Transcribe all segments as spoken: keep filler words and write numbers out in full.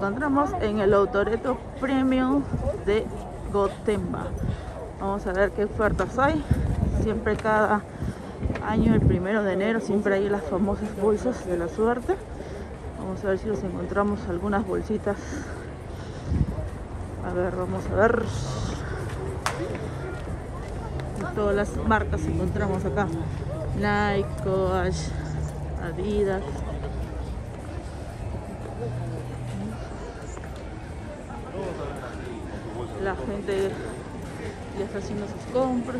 encontramos en el Autoreto Premium de Gotemba. Vamos a ver qué ofertas hay. Siempre cada año, el primero de enero, siempre hay las famosas bolsas de la suerte. Vamos a ver si nos encontramos algunas bolsitas. A ver, vamos a ver. Todas las marcas encontramos acá: Nike, Coach, Adidas. La gente ya está haciendo sus compras.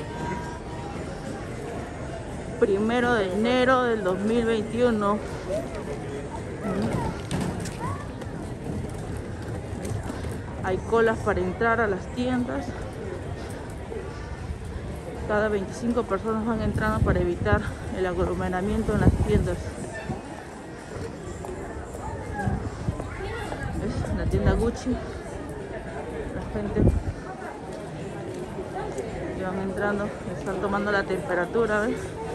Primero de enero del dos mil veintiuno. Hay colas para entrar a las tiendas. Cada veinticinco personas van entrando para evitar el aglomeramiento en las tiendas. Es la tienda Gucci. La gente que van entrando, están tomando la temperatura, ¿ves?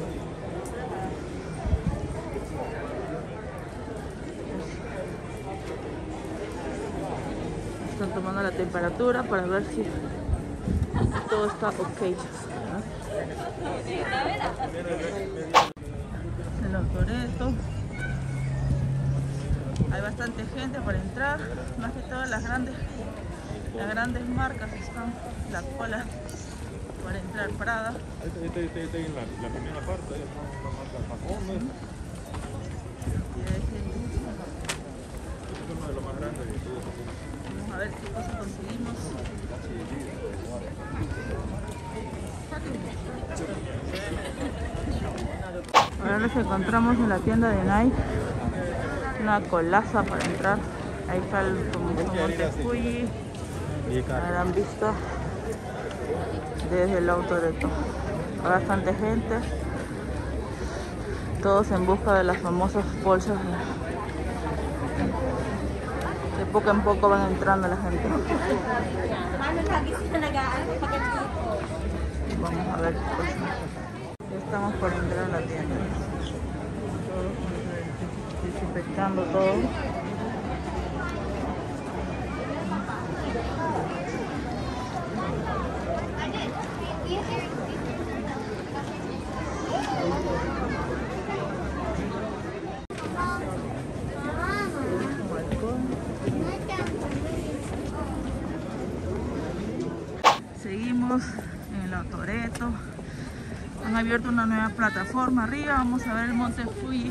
Están tomando la temperatura para ver si todo está ok. El Autoreto. Hay bastante gente para entrar, más que todas las grandes, las grandes marcas están la cola para entrar. Prada. Este, este, este, en la, la primera parte, es una marca Japón. Es uno de los más grandes de todo Japón. Vamos a ver qué cosa conseguimos. Ahora nos encontramos en la tienda de Nike. Una colaza para entrar. Ahí está el famoso Monte Fuji. La gran vista desde el Autoreto. Hay bastante gente. Todos en busca de las famosas bolsas. De poco en poco van entrando la gente. Vamos a ver qué pasa. Ya estamos por entrar a la tienda. Todos desinfectando todo. Seguimos en el Autoreto. Han abierto una nueva plataforma arriba. Vamos a ver el Monte Fuji.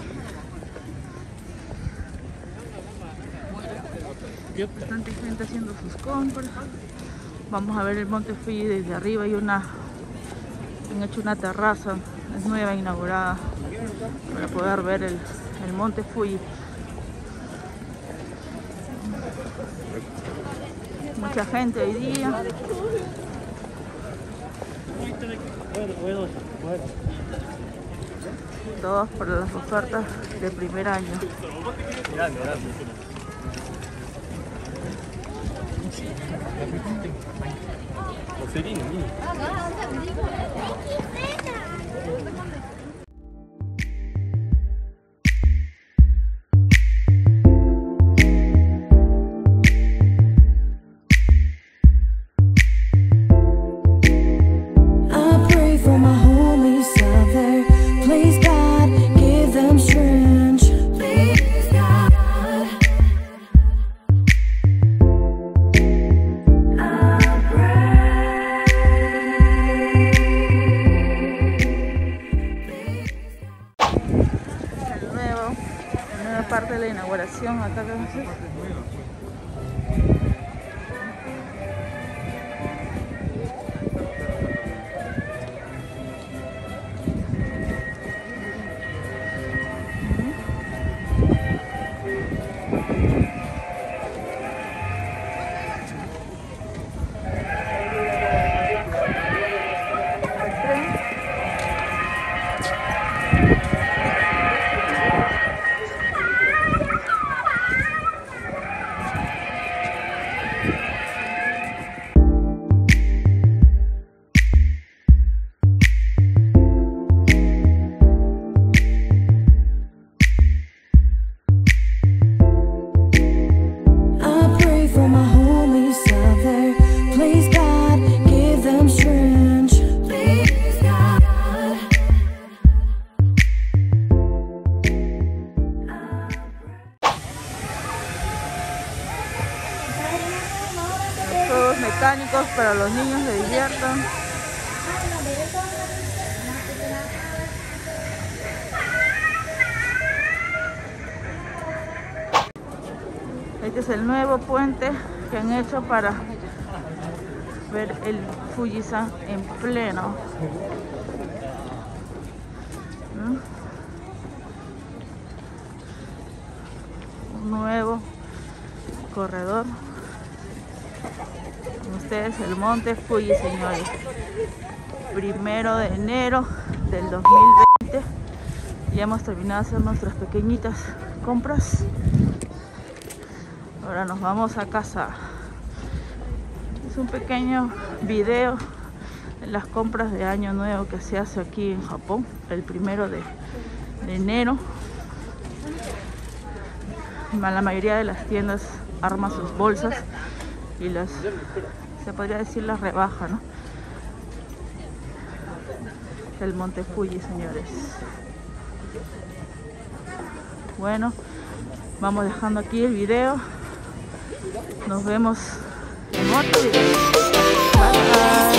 Bastante gente haciendo sus compras. Vamos a ver el Monte Fuji desde arriba. Hay una, han hecho una terraza, es nueva, inaugurada, para poder ver el, el Monte Fuji. Mucha gente hoy día. Todos por las ofertas de primer año. Grande, grande. Parte de la inauguración acá que vamos a hacer. los niños se diviertan. Este es el nuevo puente que han hecho para ver el Fujisan en pleno. ¿Mm? Un nuevo corredor. Con ustedes el monte Fuji, señores. Primero de enero del dos mil veinte. Ya hemos terminado de hacer nuestras pequeñitas compras. Ahora nos vamos a casa. Es un pequeño video de las compras de año nuevo que se hace aquí en Japón el primero de, de enero. La mayoría de las tiendas arman sus bolsas y las, se podría decir, las rebaja, ¿no? El monte Fuji, señores. Bueno, vamos dejando aquí el video. Nos vemos en otro video. Bye, bye.